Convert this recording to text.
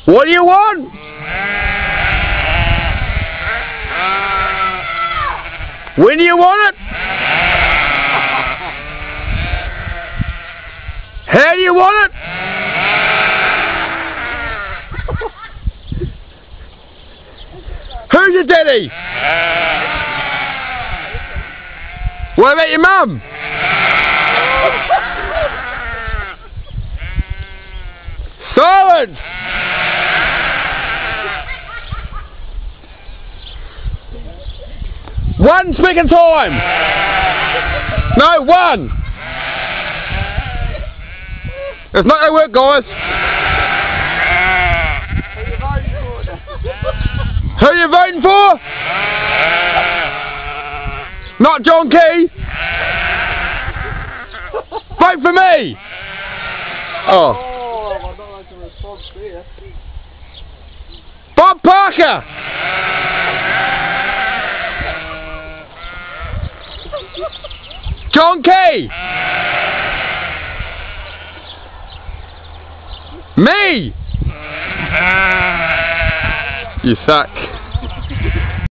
What do you want? When do you want it? How do you want it? Who's your daddy? What about your mum? Silence! One second time! No, one! It's not gonna work, guys. Who are you voting for? Not John Key. Vote for me. Oh. I don't like the response there. Bob Parker. John Key. Me. You suck.